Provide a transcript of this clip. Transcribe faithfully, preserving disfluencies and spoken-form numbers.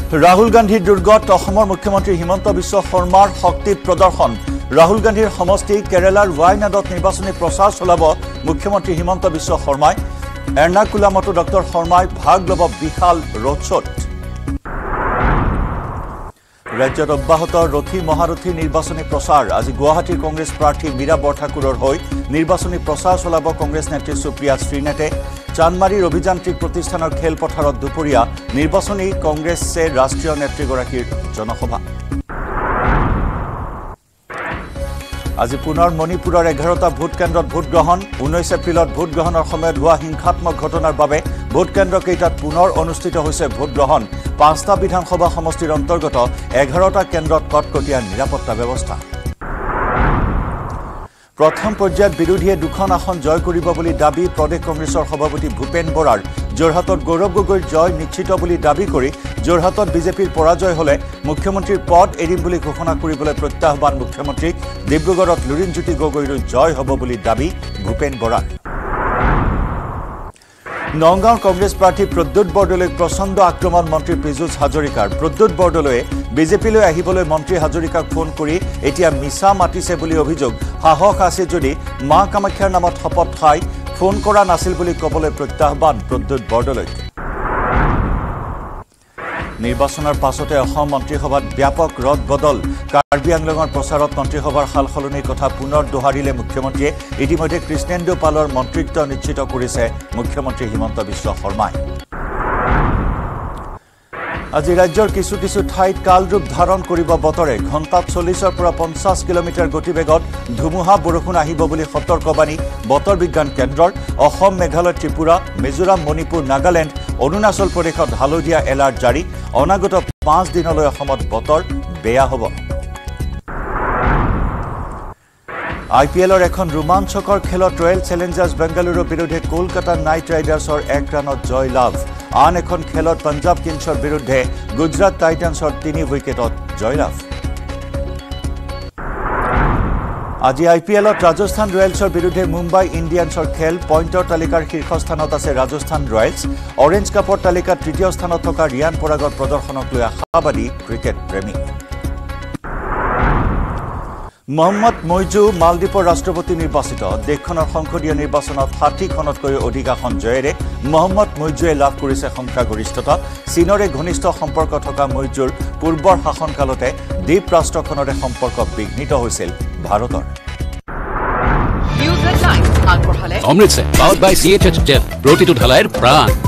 ৰাহুল গান্ধীৰ দুৰ্গত অসমৰ মুখ্যমন্ত্ৰী হিমন্ত বিশ্ব শৰ্মাৰ শক্তি প্ৰদৰ্শন ৰাহুল গান্ধীৰ সমষ্টি কেৰালাৰ ৱায়নাডত নিৰ্বাচনী প্ৰচাৰ চলাব মুখ্যমন্ত্ৰী হিমন্ত বিশ্ব শৰ্মাই এৰ্নাকুলামতো ডক্টৰ শৰ্মাই ভাগ ল'ব বিশাল ৰোডশ্বত ৰাজ্যত অব্যাহত ৰথী মহাৰথী নিৰ্বাচনী প্ৰচাৰ আজি গুৱাহাটীৰ কংগ্ৰেছ প্ৰাৰ্থী মীৰা বৰঠাকুৰৰ হৈ নিৰ্বাচনী প্ৰচাৰ চলাব কংগ্ৰেছ নেত্ৰী সুপ্ৰিয়া শ্ৰীনেতে চানমাৰীৰ অভিযান্ত্ৰিক প্ৰতিষ্ঠানৰ খেলপথাৰত দুপৰীয়া নিৰ্বাচনী কংগ্ৰেছে ৰাষ্ট্ৰীয় নেতৃগৰাকীৰ জনসভা আজি পুনৰ মণিপুৰৰ এঘাৰটা ভোট কেন্দ্ৰত ভোট গ্ৰহণ ঊনৈশ এপ্ৰিলত ভোট গ্ৰহণৰ সময়ত হোৱা হিংসাত্মক ঘটনাৰ বাবে ভোট কেন্দ্ৰ কেইটাত পুনৰ অনুষ্ঠিত হৈছে ভোট গ্ৰহণ পাঁচটা বিধানসভা সমষ্টিৰ অন্তৰ্গত এঘাৰটা কেন্দ্ৰত কটকটীয়া নিৰাপত্তা ব্যৱস্থা প্ৰথম পৰ্যায়ত বিৰোধীয়ে দুখন আসন জয় কৰিব বুলি দাবী প্ৰদেশ কংগ্ৰেছৰ সভাপতি ভূপেন বৰাৰ যোৰহাটত গৌৰৱ গগৈৰ জয় নিশ্চিত বুলি দাবী কৰি যোৰহাটত বিজেপিৰ পৰাজয় হলে মুখ্যমন্ত্ৰীৰ পদ এৰিম বুলি ঘোষণা কৰিবলৈ প্ৰত্যাহ্বান মুখ্যমন্ত্ৰীক ডিব্ৰুগড়ত লুৰিণজ্যোতি গগৈৰ জয় হ'ব বুলি দাবী ভূপেন বৰাৰ নগাঁও কংগ্ৰেছ প্ৰাৰ্থী প্ৰদ্যুৎ বৰদলৈক প্ৰচণ্ড আক্ৰমণ মন্ত্ৰী পীযুষ হাজৰিকাৰ প্ৰদ্যুৎ বৰদলৈয়ে বিজেপিলৈ আহিবলৈ মন্ত্ৰী হাজৰিকাক ফোন কৰি এতিয়া মিছা মাতিছে বুলি অভিযোগ সাহস আছে যদি মা কামাখ্যাৰ নামত শপত খাই ফোন কৰা নাছিল বুলি ক'বলৈ প্ৰত্যাহ্বান প্ৰদ্যুৎ বৰদলৈক নিৰ্বাচনৰ পাছতে অসম মন্ত্ৰীসভাত ব্যাপক ৰদ বদল কাৰ্বি আংলঙৰ প্ৰচাৰত মন্ত্ৰীসভাৰ সালসলনিৰ কথা পুনৰ দোহাৰিলে মুখ্যমন্ত্ৰীয়ে ইতিমধ্যে কৃষ্ণেন্দু পালৰ মন্ত্ৰিত্ব নিশ্চিত কৰিছে মুখ্যমন্ত্ৰী হিমন্ত বিশ্ব শৰ্মাই আজি ৰাজ্যৰ কিছু কিছু ঠাইত কালৰূপ ধাৰণ কৰিব বতৰে ঘণ্টাত চল্লিছৰ পৰা পঞ্চাছ কিলোমিটাৰ গতিবেগত ধুমুহা বৰষুণ আহিব বুলি সতৰ্কবাণী বতৰ বিজ্ঞান কেন্দ্ৰৰ অসম মেঘালয় ত্ৰিপুৰা মিজোৰাম মণিপুৰ নাগালেণ্ড অৰুণাচল প্ৰদেশত হালধীয়া এলাৰ্ট জাৰি অনাগত পাঁচ দিনলৈ অসমত বতৰ বেয়া হ'ব আই পি এলৰ এখন ৰোমাঞ্চকৰ খেলত ৰয়েল চেলেঞ্জাৰ্ছ বেংগালুৰুৰ বিৰুদ্ধে কলকাতা নাইট ৰাইডাৰ্ছৰ এক ৰানত জয় লাভ আন এখন খেলত পঞ্জাব কিংছৰ বিৰুদ্ধে গুজৰাট টাইটান্ছৰ তিনি উইকেটত জয়লাভ আজি আই পি এলত ৰাজস্থান ৰয়েলছৰ বিৰুদ্ধে মুম্বাই ইণ্ডিয়ানছৰ খেল পইণ্টৰ তালিকাৰ শীৰ্ষস্থানত আছে ৰাজস্থান ৰয়েলছ অৰেঞ্জ কাপৰ তালিকাত তৃতীয় স্থানত থকা ৰিয়ান পৰাগৰ প্ৰদৰ্শনক লৈ আশাবাদী ক্ৰিকেট প্ৰেমী মোহাম্মদ মইজু মালদ্বীপৰ ৰাষ্ট্ৰপতি নিৰ্বাচিত দেশখনৰ সংসদীয় নিৰ্বাচনত ষাঠিখনতকৈ অধিক আসন জয়েৰে মোহাম্মদ মইজুৱে লাভ কৰিছে সংখ্যাগৰিষ্ঠতা চীনৰে ঘনিষ্ঠ সম্পৰ্ক থকা মইজুৰ পূৰ্বৰ শাসনকালতে দ্বীপ ৰাষ্ট্ৰখনৰে সম্পৰ্ক বিঘ্নিত হৈছিল ভাৰতৰ Amritsar powered by C H H jet প্ৰতিটো ঢালাইৰ প্ৰাণ